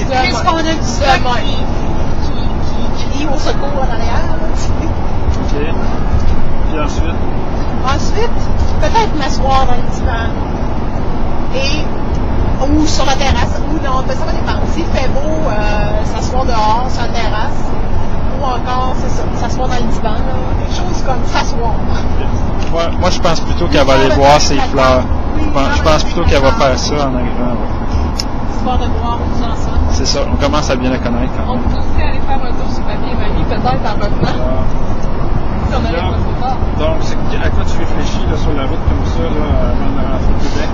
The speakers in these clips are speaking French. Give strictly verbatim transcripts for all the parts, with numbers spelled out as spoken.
Qu'est-ce qu'on a du stock qui, qui, qui crie au secours en arrière. Là, OK. Puis ensuite? Ensuite, peut-être m'asseoir dans le divan. Et, ou sur la terrasse, ou non, ça va dépendre. S'il fait beau, euh, s'asseoir dehors, sur la terrasse, ou encore, c'est ça, s'asseoir dans le divan, là, quelque chose comme s'asseoir. Moi, moi, je pense plutôt qu'elle va aller voir ses fleurs. Je pense, je pense plutôt qu'elle va faire ça en arrivant. Ouais. Histoire de voir tous ensemble. C'est ça, on commence à bien la connaître quand On même. peut aussi aller faire un tour sur papier mamie, peut-être en revenant. Alors, Si on n'allait pas trop tard. donc, c'est à quoi tu réfléchis là, sur la route comme ça, là, avant de rentrer au Québec?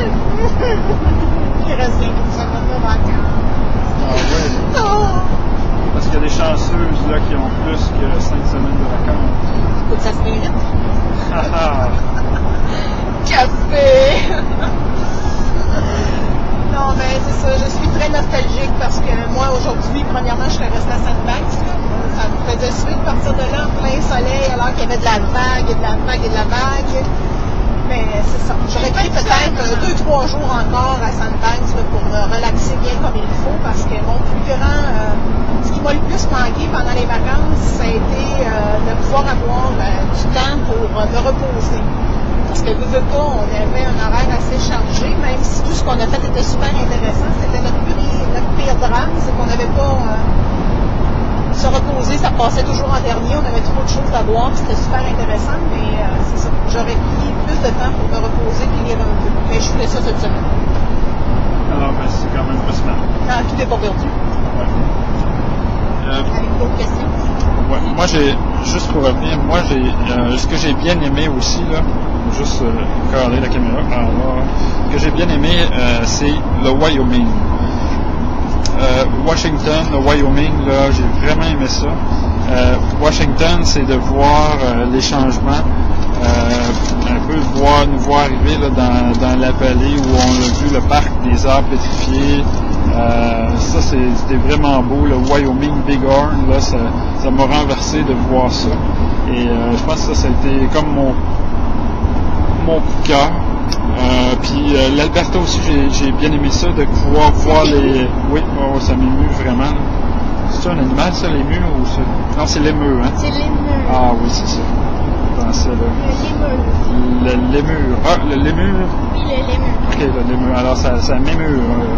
Il reste bien pour ça, comme de vacances. Ah oui. Oh! Parce qu'il y a des chanceuses là, qui ont plus que cinq semaines de vacances. Écoute, ça se mérite. Ah Café! Non, mais c'est ça, je suis très nostalgique parce que moi, aujourd'hui, premièrement, je serais restée à Sandbanks. Ça me faisait suer de partir de là en plein soleil alors qu'il y avait de la vague et de la vague et de la vague. Mais c'est ça. J'aurais pris peut-être deux, trois jours encore à Sandbanks là, pour me relaxer bien comme il faut parce que mon plus grand... Euh, ce qui m'a le plus manqué pendant les vacances, ça a été euh, de pouvoir avoir euh, du temps pour euh, me reposer. Parce que, veux, veux pas, on avait un horaire assez chargé, même si tout ce qu'on a fait était super intéressant. C'était notre pire, notre pire drame, c'est qu'on n'avait pas euh, se reposer, ça passait toujours en dernier, on avait trop de choses à voir, c'était super intéressant, mais euh, c'est ça. J'aurais pris plus de temps pour me reposer et lire un peu. Mais je voulais ça cette semaine. alors, ben, c'est quand même pas si mal. Ah, tout n'est pas perdu. Ouais. Euh, Avec d'autres questions? Ouais, moi j'ai juste pour revenir, moi j'ai euh, ce que j'ai bien aimé aussi là, juste euh, caler la caméra, alors ce que j'ai bien aimé euh, c'est le Wyoming. Euh, Washington, le Wyoming, là, j'ai vraiment aimé ça. Euh, Washington, c'est de voir euh, les changements, euh, un peu voir, nous voir arriver là, dans, dans la vallée où on a vu le parc des arbres pétrifiés. Euh, ça, c'était vraiment beau. Le Wyoming Bighorn, là, ça, ça m'a renversé de voir ça. Et euh, je pense que ça, ça a été comme mon, mon coup de cœur. Euh, puis euh, l'Alberta aussi, j'ai bien aimé ça, de pouvoir voir les... Oui, oh, ça m'émue vraiment. C'est un animal, ça, l'ému ou ça? Non, c'est l'émeu, hein? C'est l'émeu. Ah oui, c'est ça. Je pensais, là. Le lémur. Le lémur. Ah, le lémur? Oui, le lémur. Ok, le lémur. Alors, ça, ça m'émure. Euh...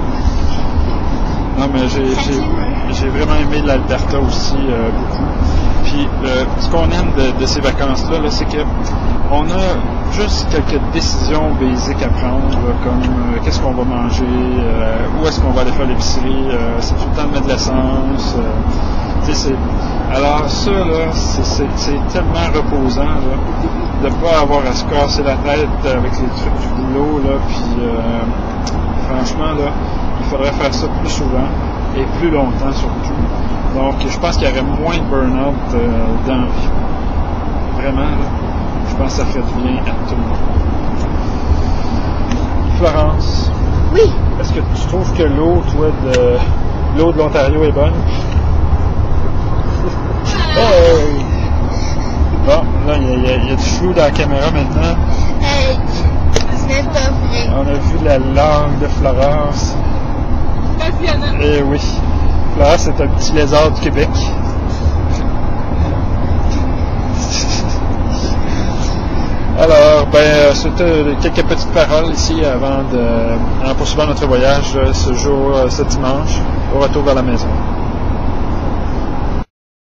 Non, mais j'ai vraiment aimé l'Alberta aussi euh, beaucoup. Puis, euh, ce qu'on aime de, de ces vacances-là, -là, c'est que on a juste quelques décisions basiques à prendre, là, comme euh, qu'est-ce qu'on va manger, euh, où est-ce qu'on va aller faire l'épicerie, euh, c'est tout le temps de mettre de l'essence. Euh, alors ça, là, c'est tellement reposant là, de ne pas avoir à se casser la tête avec les trucs du boulot, là, puis euh, franchement, là, il faudrait faire ça plus souvent et plus longtemps surtout. Donc, je pense qu'il y aurait moins de burn-out euh, dans la vie. Vraiment, là, je pense que ça ferait du bien à tout le monde. Florence. Oui. Est-ce que tu trouves que l'eau, toi, de l'eau de l'Ontario est bonne? Hey! Bon, là, il y, y, y a du flou dans la caméra maintenant. Hey, c'est pas vrai. On a vu la langue de Florence. Passionnant. Eh oui. Florence, c'est un petit lézard du Québec. Alors, ben, c'était quelques petites paroles ici avant de, en poursuivant notre voyage ce jour, ce dimanche, au retour vers la maison.